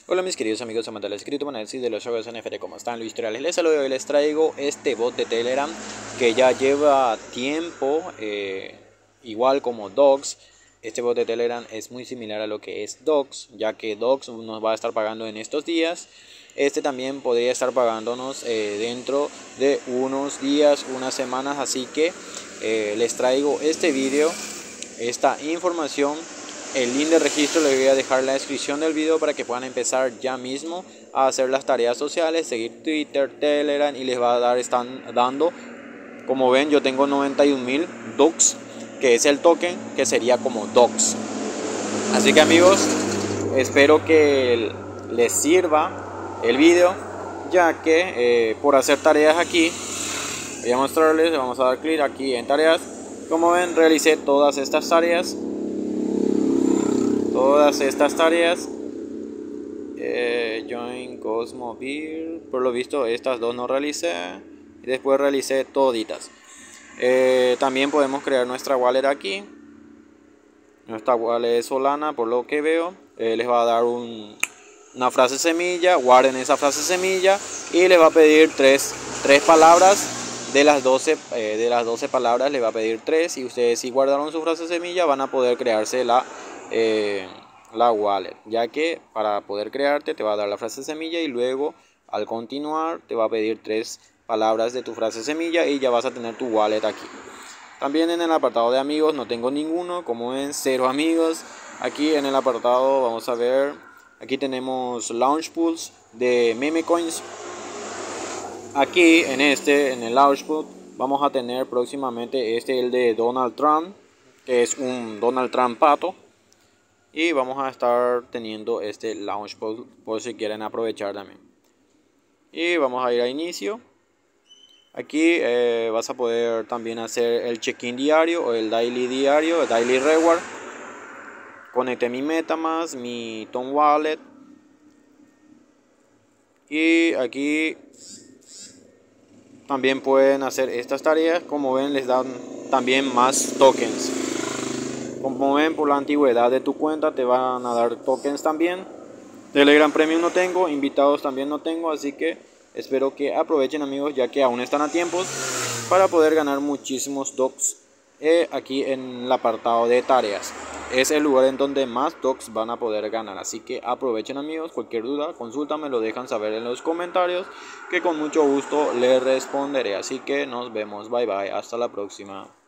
Hola mis queridos amigos amantes del criptomonedas y de los juegos NFT, ¿cómo están? Luis Torales les saludo y hoy les traigo este bot de Telegram que ya lleva tiempo, igual como Docs. Este bot de Telegram es muy similar a lo que es Docs, ya que Docs nos va a estar pagando en estos días. Este también podría estar pagándonos dentro de unos días, unas semanas, así que les traigo este video, esta información. El link de registro les voy a dejar en la descripción del video para que puedan empezar ya mismo a hacer las tareas sociales, seguir Twitter, Telegram y les va a dar, están dando, como ven yo tengo 91.000 DOX, que es el token que sería como DOX. Así que amigos, espero que les sirva el video, ya que por hacer tareas aquí, voy a mostrarles, vamos a dar clic aquí en tareas. Como ven, realicé todas estas tareas. Join Cosmo Beer, por lo visto estas dos no realicé y después realicé toditas. También podemos crear nuestra wallet aquí. Nuestra wallet es Solana, por lo que veo. Les va a dar una frase semilla, guarden esa frase semilla y les va a pedir tres palabras. De las 12 palabras les va a pedir 3 y ustedes, si guardaron su frase semilla, van a poder crearse la wallet, ya que para poder crearte te va a dar la frase semilla y luego al continuar te va a pedir 3 palabras de tu frase semilla y ya vas a tener tu wallet aquí. También en el apartado de amigos no tengo ninguno, como ven, 0 amigos. Aquí en el apartado vamos a ver, aquí tenemos launch pools de meme coins. Aquí en el launch pool vamos a tener próximamente el de Donald Trump, que es un Donald Trump pato. Y vamos a estar teniendo este launch pool por si quieren aprovechar también. Y vamos a ir a inicio. Aquí vas a poder también hacer el check-in diario o el daily diario, el daily reward. Conecté mi MetaMask, mi Tom Wallet. Y aquí también pueden hacer estas tareas. Como ven, les dan también más tokens. Como ven, por la antigüedad de tu cuenta te van a dar tokens también. Telegram Premium no tengo, invitados también no tengo, así que espero que aprovechen amigos, ya que aún están a tiempos para poder ganar muchísimos DOX aquí en el apartado de tareas. Es el lugar en donde más DOX van a poder ganar, así que aprovechen amigos. Cualquier duda, consulta, me lo dejan saber en los comentarios, que con mucho gusto les responderé. Así que nos vemos, bye bye, hasta la próxima.